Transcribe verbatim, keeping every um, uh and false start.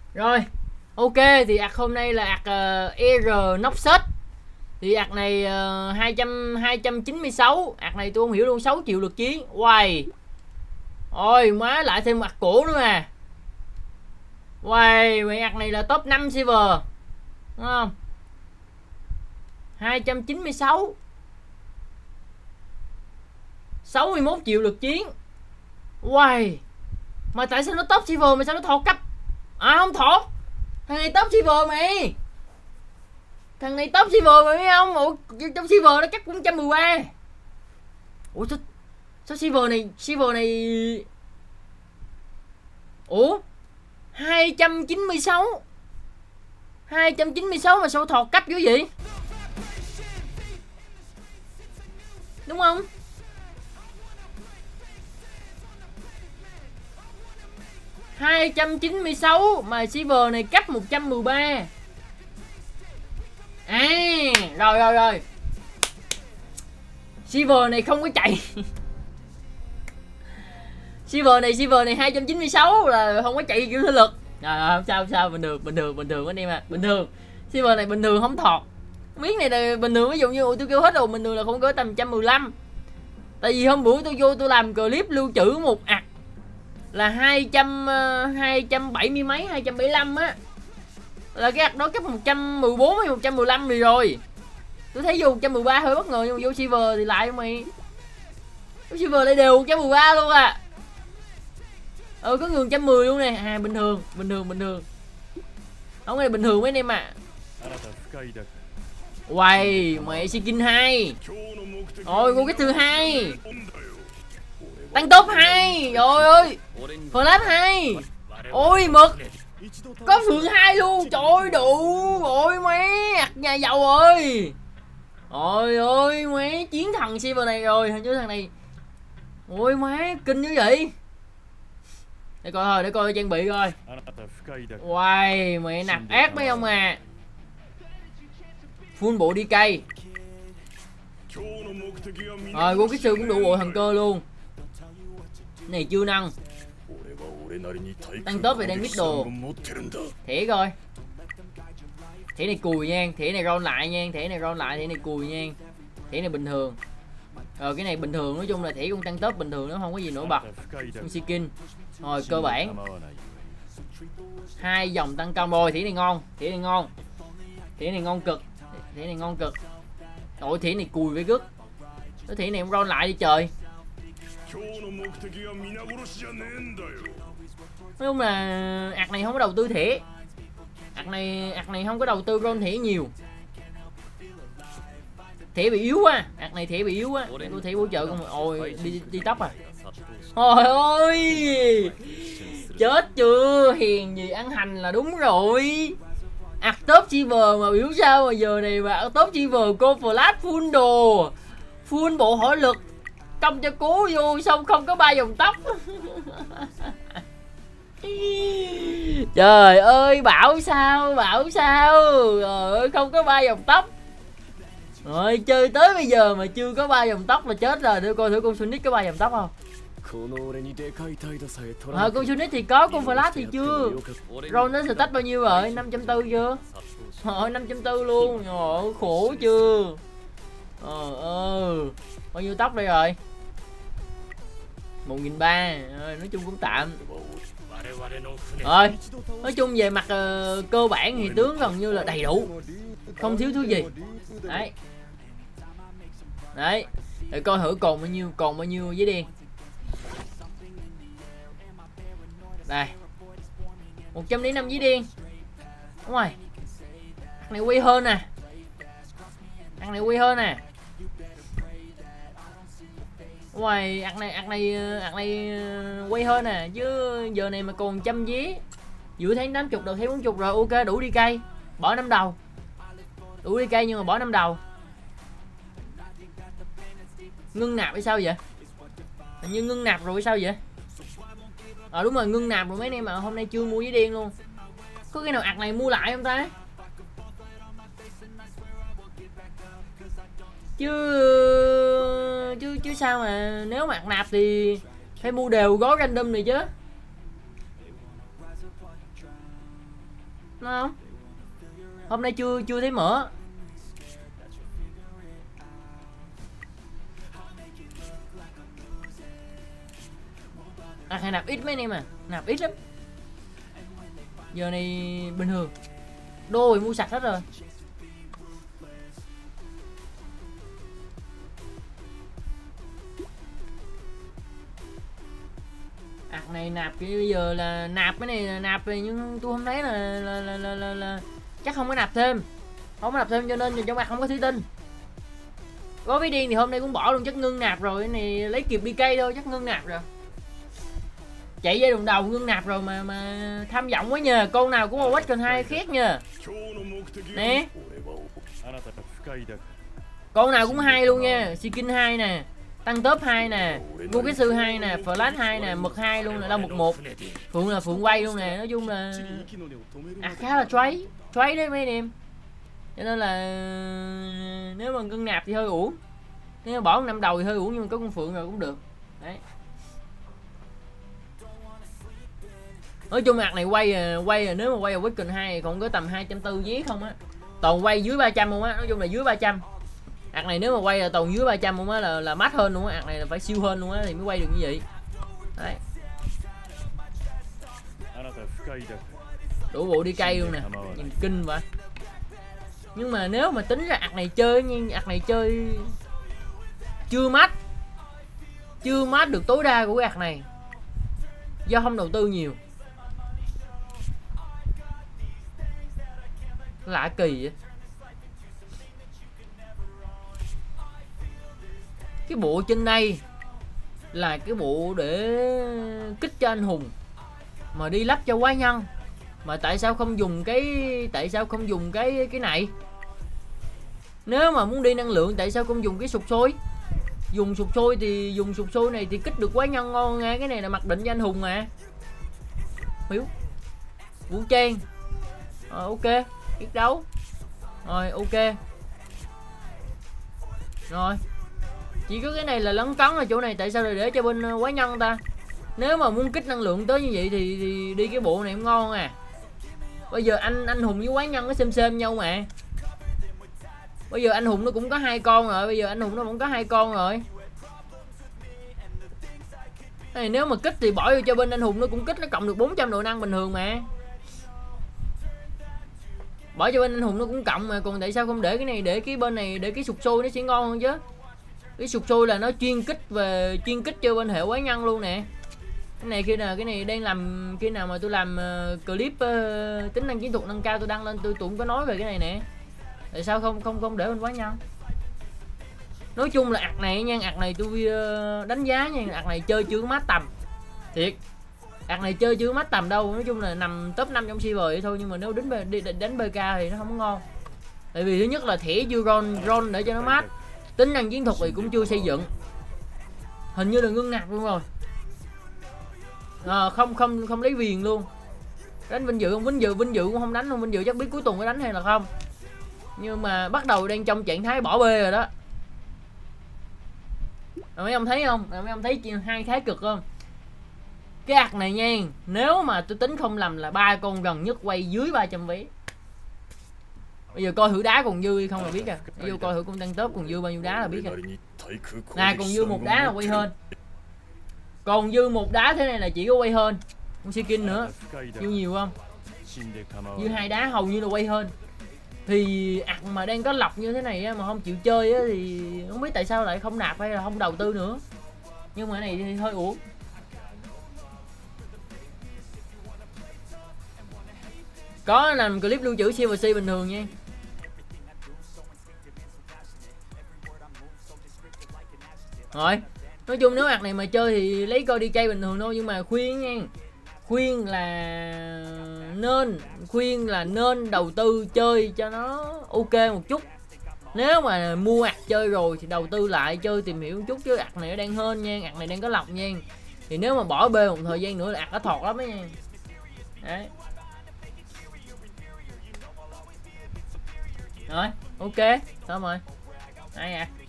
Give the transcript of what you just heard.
Rồi, ok thì ạc hôm nay là ạc uh, e rờ Noxus. Thì ạc này uh, hai trăm hai trăm chín mươi sáu, ạc này tôi không hiểu luôn, sáu triệu lực chiến. Wow. Ôi má, lại thêm ạc cổ nữa mà. Wow, mày ạc này là top năm server. Đúng không? hai trăm chín mươi sáu. sáu mươi mốt triệu lực chiến. Wow. Mà tại sao nó top server mà sao nó thọt cấp? À không thọt. Thằng này top server mày. Thằng này top server mày biết không? Ủa trong server nó chắc cũng một trăm mười ba. Ủa sao, sao server này server này Ủa hai trăm chín mươi sáu. hai trăm chín mươi sáu mà sao thọt cấp dữ vậy? Đúng không? hai trăm chín mươi sáu mà server này cấp một trăm mười ba. À, rồi rồi rồi. Server này không có chạy. Server này server này hai trăm chín mươi sáu là không có chạy kiểu thể lực. Rồi không sao không sao, bình thường bình thường bình thường anh em ạ, bình thường. Server này bình thường không thọt. Miếng này là bình thường, ví dụ như tôi kêu hết rồi, bình thường là không có tầm một trăm mười lăm. Tại vì hôm bữa tôi vô tôi làm clip lưu trữ một ạc là hai trăm hai trăm bảy mươi mấy, hai trăm bảy mươi lăm á. Là cái ạc đó cấp một trăm mười bốn hay một trăm mười lăm gì rồi. Tôi thấy vô một trăm mười ba hơi bất ngờ, nhưng mà vô server thì lại mày. Vô server lại đều một trăm mười ba luôn à. Ừ, có người một trăm mười luôn nè. À bình thường, bình thường bình thường. Không này bình thường mấy anh em ạ. Uầy, mày skin hai. Ôi, cô cái thứ hai. Tăng top hai. Trời ơi. Flash hai. Ôi mực. Có phượng hai luôn. Trời ơi đủ. Ôi mấy nhà giàu ơi. Ôi ơi mấy chiến thần server này rồi, hình như thằng này. Ôi má kinh như vậy. Để coi thôi, để coi trang bị coi. Wow, mày nạp ác mấy ông à. Full bộ đi cây. Rồi, cô cái sư cũng đủ bộ thần cơ luôn. Này chưa nâng. Tăng top về đang middle. Thẻ coi. Thẻ này cùi nha, thẻ này roll lại nha, thẻ này roll lại, thẻ này cùi nha. Thẻ này bình thường. Rồi cái này bình thường, nói chung là thẻ cũng tăng top bình thường, nó không có gì nổi bật. Skin. Rồi cơ bản. Hai dòng tăng công rồi, thẻ này ngon, thẻ này ngon. Thẻ này ngon cực. Thẻ này ngon cực. Ôi thẻ này cùi với gứt. Cái thẻ này em roll lại đi trời. Nói chung là ạc này không có đầu tư thẻ. Ạc này ạc này không có đầu tư roll thẻ nhiều. Thẻ bị yếu quá, ạc này thẻ bị yếu quá. Tôi thẻ hỗ trợ không. Ôi đi đi tóc à. Ôi ơi. Chết chưa, hiền gì ăn hành là đúng rồi. Ạc top server mà biểu sao mà giờ này mà top server cô flash full đồ, full bộ hỏa lực, công cho cố vô xong không có ba dòng tóc. Trời ơi bảo sao bảo sao. Trời ơi không có ba dòng tóc. Rồi chơi tới bây giờ mà chưa có ba dòng tóc là chết rồi. Để coi thử con Sonic có ba dòng tóc không. Ờ con Sonic thì có, con Flash thì chưa. Roll nó stat bao nhiêu rồi? năm trăm tư chưa? Trời năm trăm tư luôn. Trời ơi khổ chưa. Ờ ờ bao nhiêu tóc đây rồi? một nghìn ba trăm. Nói chung cũng tạm. Rồi nói chung về mặt uh, cơ bản thì tướng gần như là đầy đủ, không thiếu thứ gì. Đấy. Đấy. Để coi thử còn bao nhiêu, còn bao nhiêu giấy đen. Đây. một trăm lẻ năm giấy đen. Đúng rồi. Ăn này quy hơn nè. Ăn này quy hơn nè. Đúng rồi, ăn này ăn này ăn này quay hơn nè, chứ giờ này mà còn trăm vé. Giữa tháng tám mươi đầu tháng bốn mươi rồi, ok đủ đi cây. Bỏ năm đầu. Đủ đi cây nhưng mà bỏ năm đầu. Ngưng nạp hay sao vậy? Hình như ngưng nạp rồi hay sao vậy? Ờ à, đúng rồi, ngưng nạp rồi mấy anh em mà hôm nay chưa mua giấy đen luôn. Có cái nào ạc này mua lại không ta? Chứ chứ chứ sao mà nếu mà ạc nạp thì phải mua đều gói random này chứ. Đúng không? Hôm nay chưa chưa thấy mở. À hay nạp ít mấy anh em à, nạp ít lắm. Giờ này bình thường. Đô thì mua sạch hết rồi. Ạc này nạp cái bây giờ là nạp cái này là nạp rồi, nhưng tôi không thấy là là, là, là, là, là chắc không có nạp thêm. Không có nạp thêm cho nên trong mặt không có thủy tinh. Có với điên thì hôm nay cũng bỏ luôn, chắc ngưng nạp rồi. Cái này lấy kịp đi cây thôi, chắc ngưng nạp rồi. Chạy dây đồng đầu ngưng nạp rồi mà mà tham vọng quá nhờ. Con nào cũng một còn hai khét nhờ. Nè. Con nào cũng hai luôn nha. Skin hai nè, tăng top hai nè, mua cái sư hai nè, flash hai nè, mực hai luôn nè, đâu mực một. Phượng là phượng quay luôn nè, nói chung là à, khá là trói, trói đấy mấy anh em. Cho nên là nếu mà ngưng nạp thì hơi uổng. Nếu mà bỏ năm đầu thì hơi uổng, nhưng mà có con phượng rồi cũng được. Đấy. Nói chung mặt này quay quay nếu mà quay ở Weekend hai còn có tầm hai trăm tư mươi vé không á. Toàn quay dưới ba trăm luôn á, nói chung là dưới ba trăm. Ạc này nếu mà quay là toàn dưới ba trăm luôn á là là mát hơn luôn á, ạc này là phải siêu hơn luôn á thì mới quay được như vậy. Đấy. Đủ bộ đi cây luôn nè, nhìn kinh vậy. Nhưng mà nếu mà tính ra ạc này chơi nhưng ạc này chơi chưa mát. Chưa mát được tối đa của cái ạc này. Do không đầu tư nhiều. Lạ kỳ vậy. Cái bộ trên đây là cái bộ để kích cho anh hùng mà đi lắp cho quái nhân, mà tại sao không dùng cái tại sao không dùng cái cái này? Nếu mà muốn đi năng lượng tại sao không dùng cái sụt sôi? Dùng sụt sôi thì dùng sụt sôi này thì kích được quái nhân ngon nha. Cái này là mặc định cho anh hùng mà. Hiếu Vũ Trang rồi, ok biết đấu rồi, ok rồi. Chỉ có cái này là lấn cấn ở chỗ này, tại sao lại để cho bên quái nhân ta? Nếu mà muốn kích năng lượng tới như vậy thì, thì đi cái bộ này cũng ngon à. Bây giờ anh anh hùng với quái nhân nó xem xem nhau mà. Bây giờ anh hùng nó cũng có hai con rồi, bây giờ anh hùng nó cũng có hai con rồi. Này, nếu mà kích thì bỏ vô cho bên anh hùng nó cũng kích, nó cộng được bốn trăm độ năng bình thường mà. Bỏ cho bên anh hùng nó cũng cộng mà, còn tại sao không để cái này, để cái bên này, để cái sụt sôi nó sẽ ngon hơn chứ. Cái sụt sôi là nó chuyên kích về chuyên kích cho bên hệ quái nhân luôn nè. Cái này khi nào cái này đang làm khi nào mà tôi làm uh, clip uh, tính năng chiến thuật nâng cao tôi đăng lên tôi cũng có nói về cái này nè. Tại sao không không không để bên quái nhân? Nói chung là ạc này nha, ạc này tôi uh, đánh giá nha, ạc này chơi chưa mát tầm. Thiệt. Ạc này chơi chưa mát tầm đâu, nói chung là nằm top năm trong server vậy thôi, nhưng mà nếu đánh đi đánh bê ca thì nó không có ngon. Tại vì thứ nhất là thẻ chưa ron ron để cho nó mát. Tính năng chiến thuật thì cũng chưa xây dựng. Hình như là ngưng nạp luôn rồi. À, không không không lấy viền luôn. Đánh vinh dự không? Vinh dự vinh dự cũng không đánh không, vinh dự chắc biết cuối tuần có đánh hay là không. Nhưng mà bắt đầu đang trong trạng thái bỏ bê rồi đó. Rồi mấy ông thấy không? Rồi mấy ông thấy hai thái cực không? Cái ạc này nha, nếu mà tôi tính không lầm là ba con gần nhất quay dưới ba trăm vé. Bây giờ coi thử đá còn dư hay không là biết à. Vô coi thử con tăng top còn dư bao nhiêu đá là biết à. Nè còn dư một đá là quay hơn. Còn dư một đá thế này là chỉ có quay hơn. Con skin nữa. Dư nhiều không? Dư hai đá hầu như là quay hơn. Thì ạc mà đang có lọc như thế này á, mà không chịu chơi á, thì không biết tại sao lại không nạp hay là không đầu tư nữa. Nhưng mà cái này thì hơi uổng. Có làm clip lưu trữ Silver Sea bình thường nha. Rồi, nói chung nếu ạc này mà chơi thì lấy coi đi chơi bình thường thôi, nhưng mà khuyên nha. Khuyên là nên khuyên là nên đầu tư chơi cho nó ok một chút. Nếu mà mua ạc chơi rồi thì đầu tư lại chơi tìm hiểu một chút, chứ ạc này nó đang hên nha, ạc này đang có lọc nha. Thì nếu mà bỏ bê một thời gian nữa là ạc nó thọt lắm đó nha. Đấy. Rồi, ok, xong rồi. Đây à.